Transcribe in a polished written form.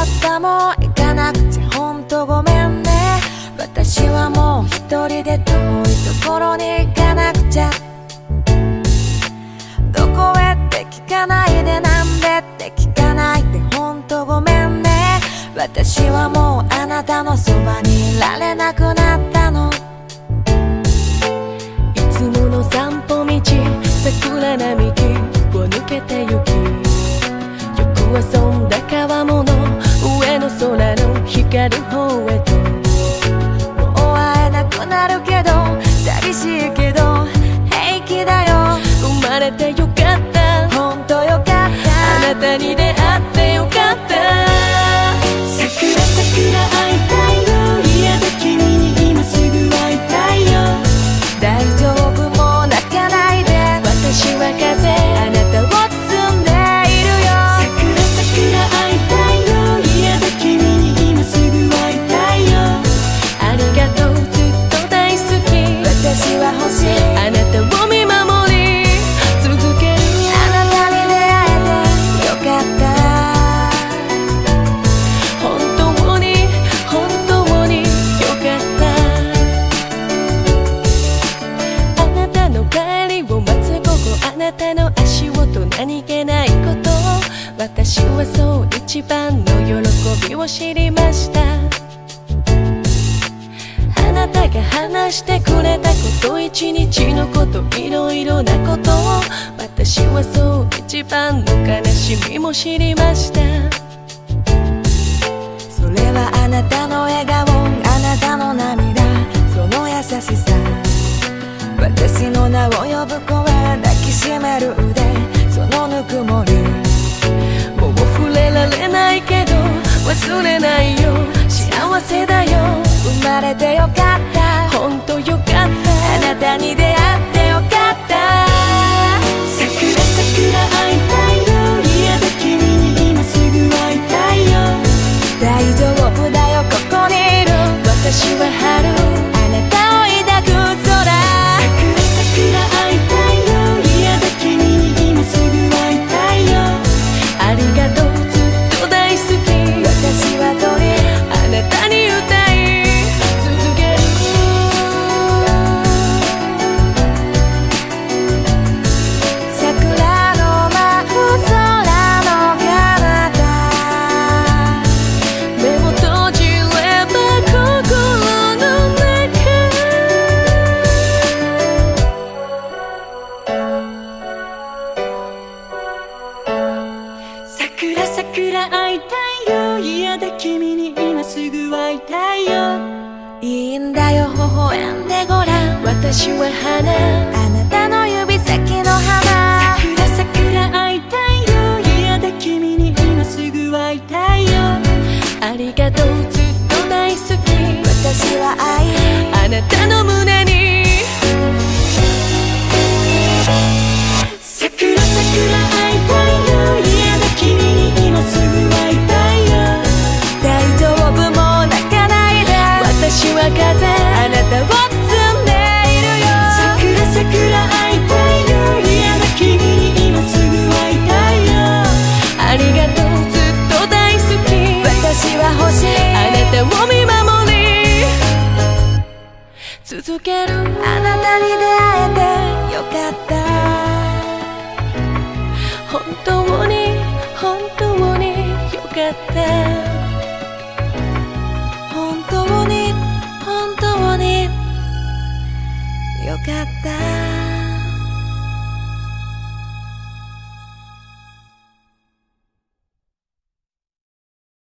ったもう行かなくちゃほんとごめんね。私はもう一人で遠いところに行かなくちゃ。どこへって聞かないで、なんでって聞かないでほんとごめんね。私はもうあなたのそばにいられなくなったの。 いつもの散歩道、桜並木を抜けてゆき、よく遊んだ川面の上の空の光る方へと。 もう会えなくなるけど寂しいけど平気だよ。 生まれてよかった、 ほんとよかった。 あなたに出会ってよかった。 桜桜会いたいよ、嫌だ君に今すぐ会いたいよ。 大丈夫もう泣かないで、私は風あなたを包んでいるよ。 桜桜会いたいよ、嫌だ君に今すぐ会いたいよ。 ありがとう、ずっと大好き。 私は欲しい、 あなたを見守り続ける。 あなたに出会えてよかった。 本当に本当によかった。あなたの帰りを待つ午後、あなたの足音何気ないこと、私はそう一番の喜びを知りました。あなたが話してくれたこと、一日のこと、いろいろなことを、私はそう一番の悲しみも知りました。 それはあなたの笑顔、あなたの涙、その優しさ。私の名を呼ぶ声、抱きしめる腕、そのぬくもり。 もう触れられないけど忘れないよ、幸せだよ。 生まれてよかった、 ほんとよかった。 あなたに出会ってよかった。 桜桜会いたいよ、嫌だ君に今すぐ会いたいよ。 大丈夫だよ、ここにいる。 私は春、 あなたを抱く空。 桜桜会いたいよ、嫌だ君に今すぐ会いたいよ。 ありがとう、ずっと大好き。 私は鳥、 あなたに歌い続ける。 桜の舞う空の彼方、 目を閉じれば心の中。 桜桜会いたいよ、嫌だ君に今すぐ会いたいよ。 いいんだよ、微笑んでごらん。 私は花、 あなたの指先の花。 桜桜会いたいよ、嫌だ君に今すぐ会いたいよ。 ありがとう、ずっと大好き。 私は愛、 あなたの胸に。 桜桜会いたいよ、嫌だ君に今すぐ会いたいよ。 大丈夫もう泣かないで、 私は風、 あなたを包んでいるよ。 桜桜会いたいよ、嫌だ君に今すぐ会いたいよ。 ありがとう、ずっと大好き。 私は欲しい、 あなたを見守り続ける。 あなたに出会えてよかった。 本当に本当によかった。 本当に本当によかった。